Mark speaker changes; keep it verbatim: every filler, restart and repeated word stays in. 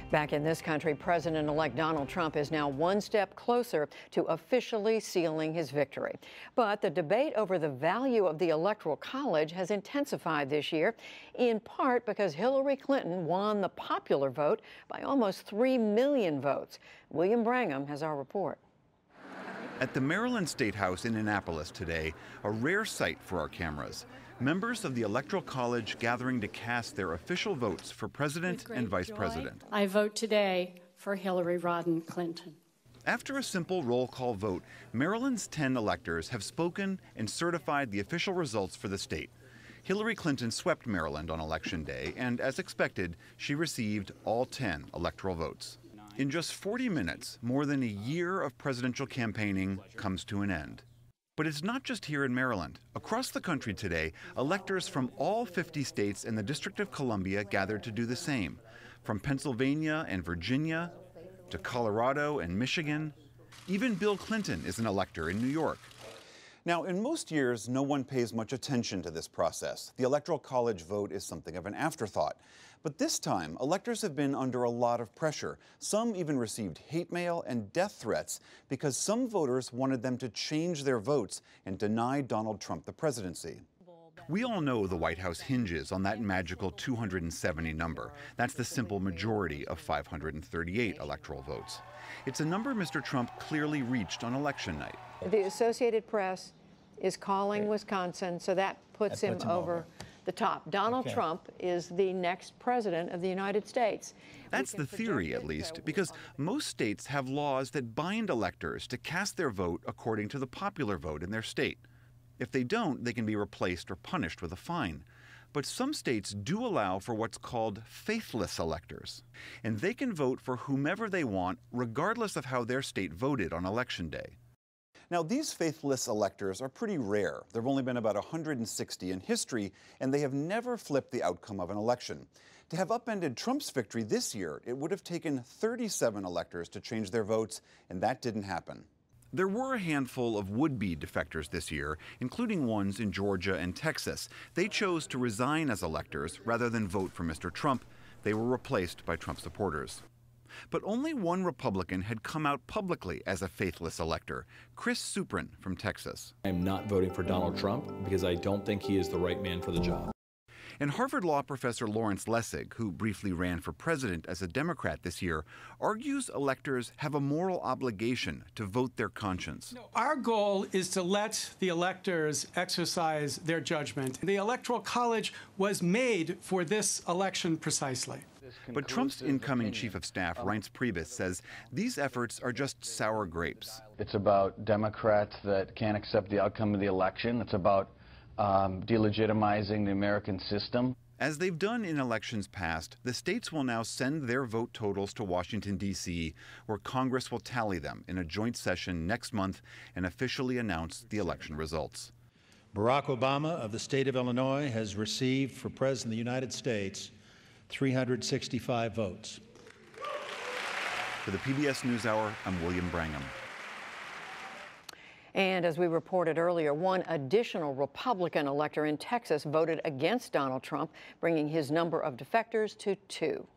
Speaker 1: Back in this country, President-elect Donald Trump is now one step closer to officially sealing his victory. But the debate over the value of the Electoral College has intensified this year, in part because Hillary Clinton won the popular vote by almost three million votes. William Brangham has our report.
Speaker 2: At the Maryland State House in Annapolis today, a rare sight for our cameras. Members of the Electoral College gathering to cast their official votes for president and vice
Speaker 3: joy,
Speaker 2: president.
Speaker 3: I vote today for Hillary Rodham Clinton.
Speaker 2: After a simple roll call vote, Maryland's ten electors have spoken and certified the official results for the state. Hillary Clinton swept Maryland on Election Day, and as expected, she received all ten electoral votes. In just forty minutes, more than a year of presidential campaigning comes to an end. But it's not just here in Maryland. Across the country today, electors from all fifty states and the District of Columbia gathered to do the same. From Pennsylvania and Virginia to Colorado and Michigan. Even Bill Clinton is an elector in New York. Now, in most years, no one pays much attention to this process. The Electoral College vote is something of an afterthought. But this time, electors have been under a lot of pressure. Some even received hate mail and death threats because some voters wanted them to change their votes and deny Donald Trump the presidency. We all know the White House hinges on that magical two hundred seventy number. That's the simple majority of five hundred thirty-eight electoral votes. It's a number Mister Trump clearly reached on election night.
Speaker 1: The Associated Press is calling Wisconsin, so that puts, that puts him, him over, over the top. Donald okay. Trump is the next president of the United States.
Speaker 2: That's the theory, at least, because most states have laws that bind electors to cast their vote according to the popular vote in their state. If they don't, they can be replaced or punished with a fine. But some states do allow for what's called faithless electors, and they can vote for whomever they want, regardless of how their state voted on Election Day. Now, these faithless electors are pretty rare. There have only been about one hundred sixty in history, and they have never flipped the outcome of an election. To have upended Trump's victory this year, it would have taken thirty-seven electors to change their votes, and that didn't happen. There were a handful of would-be defectors this year, including ones in Georgia and Texas. They chose to resign as electors rather than vote for Mister Trump. They were replaced by Trump supporters. But only one Republican had come out publicly as a faithless elector, Chris Suprin from Texas.
Speaker 4: I'm not voting for Donald Trump because I don't think he is the right man for the job.
Speaker 2: And Harvard Law professor Lawrence Lessig, who briefly ran for president as a Democrat this year, argues electors have a moral obligation to vote their conscience.
Speaker 5: No, our goal is to let the electors exercise their judgment. The Electoral College was made for this election precisely.
Speaker 2: But Trump's incoming chief of staff, Reince Priebus, says these efforts are just sour grapes.
Speaker 6: It's about Democrats that can't accept the outcome of the election. It's about um, delegitimizing the American system.
Speaker 2: As they've done in elections past, the states will now send their vote totals to Washington, D C, where Congress will tally them in a joint session next month and officially announce the election results.
Speaker 7: Barack Obama of the state of Illinois has received for President of the United States three hundred sixty-five votes.
Speaker 2: For the P B S NewsHour, I'm William Brangham.
Speaker 1: And as we reported earlier, one additional Republican elector in Texas voted against Donald Trump, bringing his number of defectors to two.